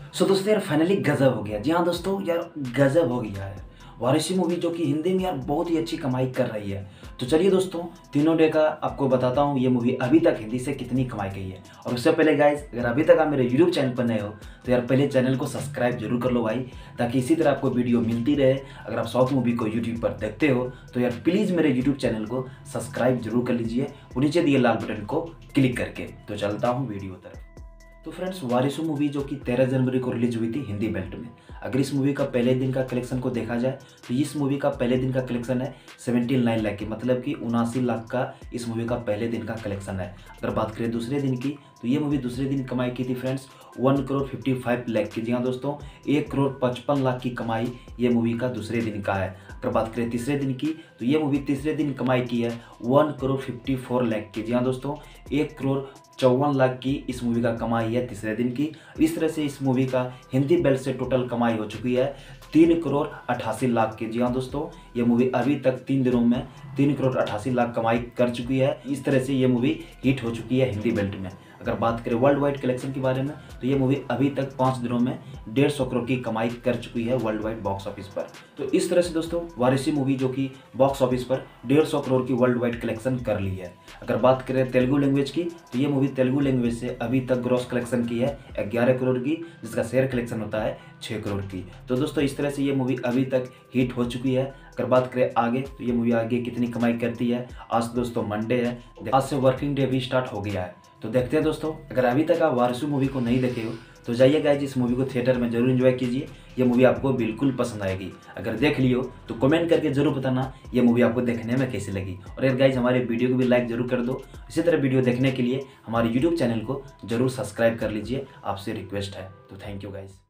सो दोस्तों यार फाइनली गजब हो गया। जी हाँ दोस्तों यार गजब हो गया है। वारिसी मूवी जो कि हिंदी में यार बहुत ही अच्छी कमाई कर रही है। तो चलिए दोस्तों तीनों डे का आपको बताता हूँ ये मूवी अभी तक हिंदी से कितनी कमाई गई है। और उससे पहले गाइस अगर अभी तक आप मेरे यूट्यूब चैनल पर नए हो तो यार पहले चैनल को सब्सक्राइब जरूर कर लो भाई, ताकि इसी तरह आपको वीडियो मिलती रहे। अगर आप साउथ मूवी को यूट्यूब पर देखते हो तो यार प्लीज़ मेरे यूट्यूब चैनल को सब्सक्राइब जरूर कर लीजिए और नीचे दिए लाल बटन को क्लिक करके। तो चलता हूँ वीडियो तरफ। तो फ्रेंड्स वारिसू मूवी जो कि 13 जनवरी को रिलीज हुई थी हिंदी बेल्ट में। अगर इस मूवी का पहले दिन का कलेक्शन को देखा जाए तो इस मूवी का पहले दिन का कलेक्शन है 79 लाख की, मतलब कि 79 लाख का इस मूवी का पहले दिन का कलेक्शन है। अगर बात करें दूसरे दिन की तो ये मूवी दूसरे दिन कमाई की थी फ्रेंड्स 1 करोड़ 55 लाख की। जी हाँ दोस्तों 1 करोड़ 55 लाख की कमाई ये मूवी का दूसरे दिन का है। अगर बात करें तीसरे दिन की तो ये मूवी तीसरे दिन कमाई की है 1 करोड़ 54 लाख की। जी हाँ दोस्तों 1 करोड़ 54 लाख की इस मूवी का कमाई है तीसरे दिन की। इस तरह से इस मूवी का हिंदी बेल्ट से टोटल कमाई हो चुकी है 3 करोड़ 88 लाख की। जी हाँ दोस्तों ये मूवी अभी तक 3 दिनों में 3 करोड़ 88 लाख कमाई कर चुकी है। इस तरह से ये मूवी हिट हो चुकी है हिंदी बेल्ट में। अगर बात करें वर्ल्ड वाइड कलेक्शन के बारे में तो ये मूवी अभी तक 5 दिनों में 150 करोड़ की कमाई कर चुकी है वर्ल्ड वाइड बॉक्स ऑफिस पर। तो इस तरह से दोस्तों वारिसी मूवी जो कि बॉक्स ऑफिस पर 150 करोड़ की वर्ल्ड वाइड कलेक्शन कर ली है। अगर बात करें तेलुगु लैंग्वेज की तो ये मूवी तेलुगु लैंग्वेज से अभी तक ग्रॉस कलेक्शन की है 11 करोड़ की, जिसका शेयर कलेक्शन होता है 6 करोड़ की। तो दोस्तों इस तरह से ये मूवी अभी तक हिट हो चुकी है। अगर बात करें आगे तो ये मूवी आगे कितनी कमाई करती है। आज दोस्तों मंडे है, आज से वर्किंग डे भी स्टार्ट हो गया है। तो देखते हैं दोस्तों, अगर अभी तक आप वारिसू मूवी को नहीं देखे हो तो जाइए गाइस इस मूवी को थिएटर में जरूर एंजॉय कीजिए। ये मूवी आपको बिल्कुल पसंद आएगी। अगर देख लियो तो कमेंट करके जरूर बताना ये मूवी आपको देखने में कैसी लगी। और यार गाइस हमारे वीडियो को भी लाइक जरूर कर दो। इसी तरह वीडियो देखने के लिए हमारे यूट्यूब चैनल को जरूर सब्सक्राइब कर लीजिए, आपसे रिक्वेस्ट है। तो थैंक यू गाइस।